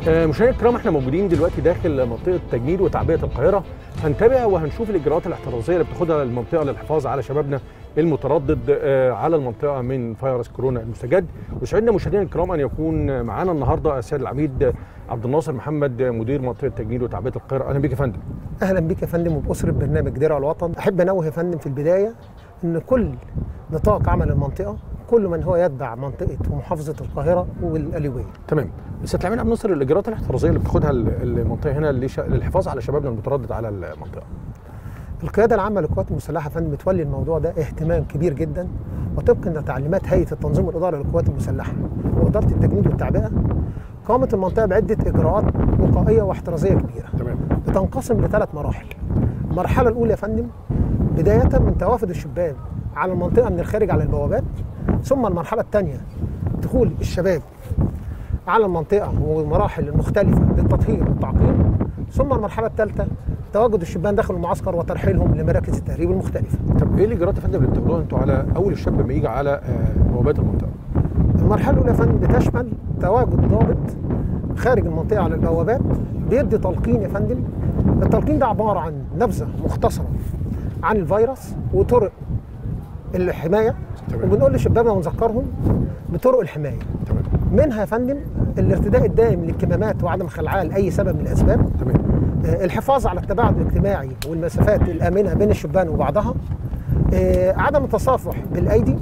مشاهدينا الكرام، احنا موجودين دلوقتي داخل منطقه تجنيد وتعبئه القاهره. هنتابع وهنشوف الاجراءات الاحترازيه اللي بتاخدها المنطقه للحفاظ على شبابنا المتردد على المنطقه من فيروس كورونا المستجد. وسعدنا مشاهدينا الكرام ان يكون معانا النهارده السيد العميد عبد الناصر محمد، مدير منطقه تجنيد وتعبئه القاهره. اهلا بك يا فندم. اهلا بك يا فندم وباسره برنامج درع الوطن. احب انوه يا فندم في البدايه ان كل نطاق عمل المنطقه كل من هو يتبع منطقه ومحافظه القاهره والقليوبيه. تمام. سيد العميد عبد الناصر، الاجراءات الاحترازيه اللي بتاخدها المنطقه هنا للحفاظ على شبابنا المتردد على المنطقه. القياده العامه للقوات المسلحه يا فندم بتولي الموضوع ده اهتمام كبير جدا، وطبقا لتعليمات هيئه التنظيم والاداره للقوات المسلحه واداره التجنيد والتعبئه قامت المنطقه بعده اجراءات وقائيه واحترازيه كبيره. تمام. بتنقسم لثلاث مراحل. المرحله الاولى يا فندم بدايه من توافد الشباب على المنطقه من الخارج على البوابات، ثم المرحله الثانيه دخول الشباب على المنطقه والمراحل المختلفه للتطهير والتعقيم، ثم المرحله الثالثه تواجد الشبان داخل المعسكر وترحيلهم لمراكز التهريب المختلفه. طب ايه الاجراءات يا فندم اللي بتاخدوها انتوا على اول الشاب لما يجي على بوابات المنطقه؟ المرحله الاولى يا فندم بتشمل تواجد ضابط خارج المنطقه على البوابات بيدي تلقين يا فندم. التلقين ده عباره عن نبذه مختصره عن الفيروس وطرق الحمايه. تمام. وبنقول لشبابنا ونذكرهم بطرق الحمايه. تمام. منها يا فندم الارتداء الدائم للكمامات وعدم خلعها لاي سبب من الاسباب. تمام. الحفاظ على التباعد الاجتماعي والمسافات الامنه بين الشبان وبعضها. عدم التصافح بالايدي.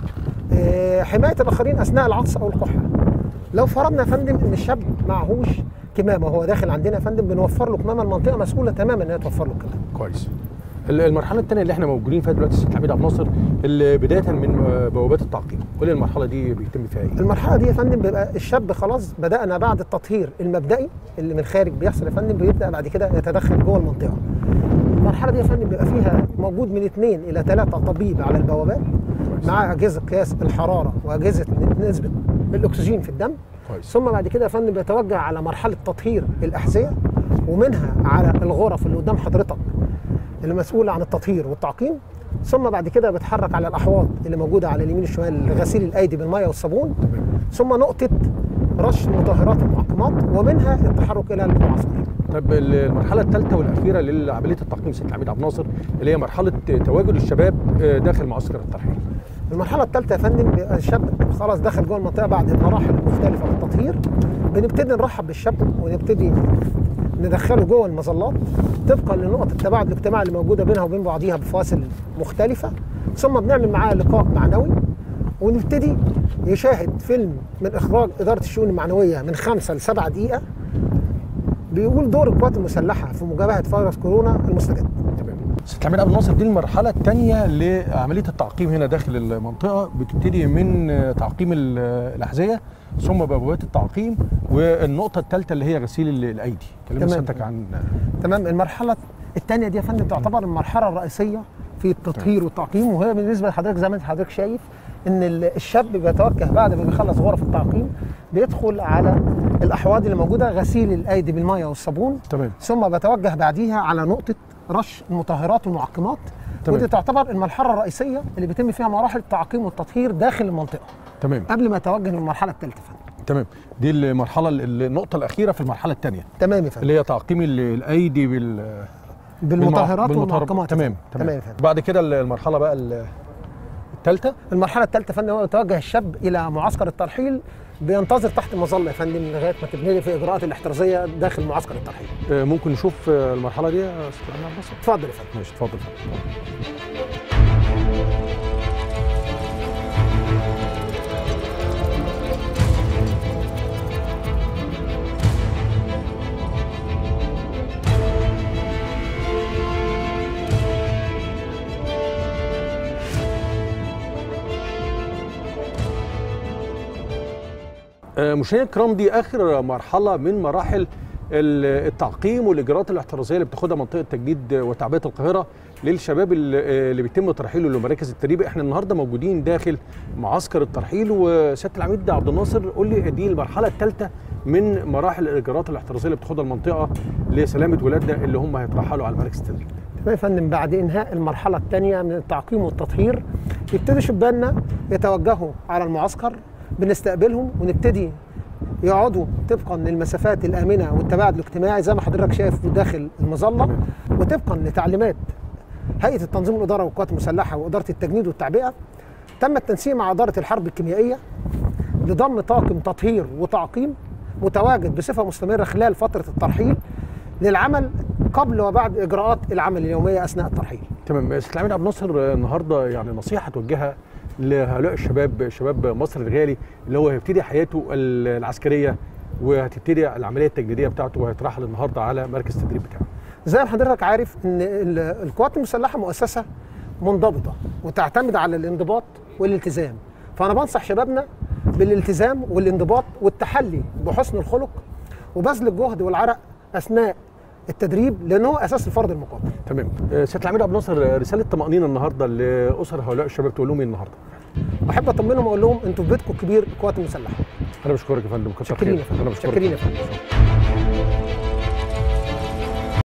حمايه الاخرين اثناء العطس او الكحه. لو فرضنا يا فندم ان الشاب معهوش كمامه وهو داخل عندنا يا فندم بنوفر له كمامه، المنطقه مسؤوله تماما ان هي توفر له كمامه. كويس. المرحله الثانيه اللي احنا موجودين فيها دلوقتي السيد العميد عبد الناصر، اللي بدايه من بوابات التعقيم، كل المرحله دي بيتم فيها ايه؟ المرحله دي يا فندم بيبقى الشاب خلاص بدانا بعد التطهير المبدئي اللي من الخارج بيحصل يا فندم، بيبدا بعد كده يتدخل جوه المنطقه. المرحله دي يا فندم بيبقى فيها موجود من 2 إلى 3 طبيب على البوابات مع اجهزه قياس الحراره واجهزه نسبه الاكسجين في الدم. كويس. ثم بعد كده يا فندم بيتوجه على مرحله تطهير الاحذيه، ومنها على الغرف اللي قدام حضرتك اللي مسؤوله عن التطهير والتعقيم. ثم بعد كده بيتحرك على الاحواض اللي موجوده على اليمين والشمال لغسيل الايدي بالميه والصابون. تمام. ثم نقطه رش المطهرات والمعقمات، ومنها التحرك الى المعسكر. طب المرحله الثالثه والاخيره لعمليه التعقيم سيد العميد عبد الناصر، اللي هي مرحله تواجد الشباب داخل معسكر الترحيل. المرحله الثالثه يا فندم بيبقى الشاب خلاص دخل جوه المنطقه بعد المراحل المختلفه للتطهير. بنبتدي نرحب بالشاب ونبتدي ندخله جوه المظلات طبقا لنقط التباعد الاجتماعي اللي موجوده بينها وبين بعضيها بفواصل مختلفه. ثم بنعمل معاه لقاء معنوي ونبتدي يشاهد فيلم من اخراج اداره الشؤون المعنويه من 5 ل 7 دقيقه بيقول دور القوات المسلحه في مجابهه فيروس كورونا المستجد. تمام. سيد العميد عبد الناصر، دي المرحله الثانيه لعمليه التعقيم هنا داخل المنطقه، بتبتدي من تعقيم الاحذيه ثم بوابات التعقيم، والنقطه الثالثه اللي هي غسيل الايدي. كلمنا سيادتك عن. تمام. المرحله الثانيه دي يا فندم تعتبر المرحله الرئيسيه في التطهير والتعقيم، وهي بالنسبه لحضرتك زي ما حضرتك شايف ان الشاب بيتوجه بعد ما بيخلص غرف التعقيم بيدخل على الاحواض اللي موجوده غسيل الايدي بالميه والصابون. تمام. ثم بتوجه بعديها على نقطه رش المطهرات والمعقمات. تمام. ودي تعتبر المرحله الرئيسيه اللي بيتم فيها مراحل التعقيم والتطهير داخل المنطقه. تمام. قبل ما يتوجه للمرحله الثالثه. تمام. دي المرحله النقطه الاخيره في المرحله الثانيه. تمام يا فندم. اللي هي تعقيم الايدي بالمطهرات والمعقمات. تمام. تمام يا فندم. بعد كده المرحله بقى الثالثه. المرحله الثالثه يا فندم هو يتوجه الشاب الى معسكر الترحيل، بينتظر تحت المظله يا فندم لغايه ما تبتدي في اجراءات الاحترازيه داخل معسكر الترحيل. ممكن نشوف المرحله دي يا استاذ عبد الناصر؟ اتفضل يا فندم. ماشي، اتفضل يا فندم. مشاهدينا الكرام، دي اخر مرحله من مراحل التعقيم والاجراءات الاحترازيه اللي بتاخدها منطقه تجنيد وتعبئه القاهره للشباب اللي بيتم ترحيله لمراكز التدريب. احنا النهارده موجودين داخل معسكر الترحيل، وسياده العميد عبد الناصر قول لي دي المرحله الثالثه من مراحل الاجراءات الاحترازيه اللي بتاخدها المنطقه لسلامه ولادنا اللي هم هيترحلوا على مراكز التدريب. تمام يا فندم. بعد انهاء المرحله الثانيه من التعقيم والتطهير يبتدي شباننا يتوجهوا على المعسكر، بنستقبلهم ونبتدي يقعدوا طبقا للمسافات الامنه والتباعد الاجتماعي زي ما حضرتك شايف داخل المظله، وطبقا لتعليمات هيئه التنظيم والاداره والقوات المسلحه واداره التجنيد والتعبئه. تم التنسيق مع اداره الحرب الكيميائيه لضم طاقم تطهير وتعقيم متواجد بصفه مستمره خلال فتره الترحيل للعمل قبل وبعد اجراءات العمل اليوميه اثناء الترحيل. تمام. سيد العميد عبد الناصر، النهارده يعني نصيحه توجهها لهؤلاء الشباب، شباب مصر الغالي اللي هو هيبتدي حياته العسكريه وهتبتدي العمليه التجنيديه بتاعته وهيترحل النهارده على مركز التدريب بتاعه. زي ما حضرتك عارف ان القوات المسلحه مؤسسه منضبطه وتعتمد على الانضباط والالتزام، فانا بنصح شبابنا بالالتزام والانضباط والتحلي بحسن الخلق وبذل الجهد والعرق اثناء التدريب لان هو اساس الفرد المقاتل. تمام. سياده العميد عبد الناصر، رساله طمانينه النهارده لاسر هؤلاء الشباب تقول لهم ايه النهارده؟ احب اطمنهم واقول لهم انتوا في بيتكم الكبير القوات المسلحه. انا بشكرك يا فندم. شكرا يا فندم.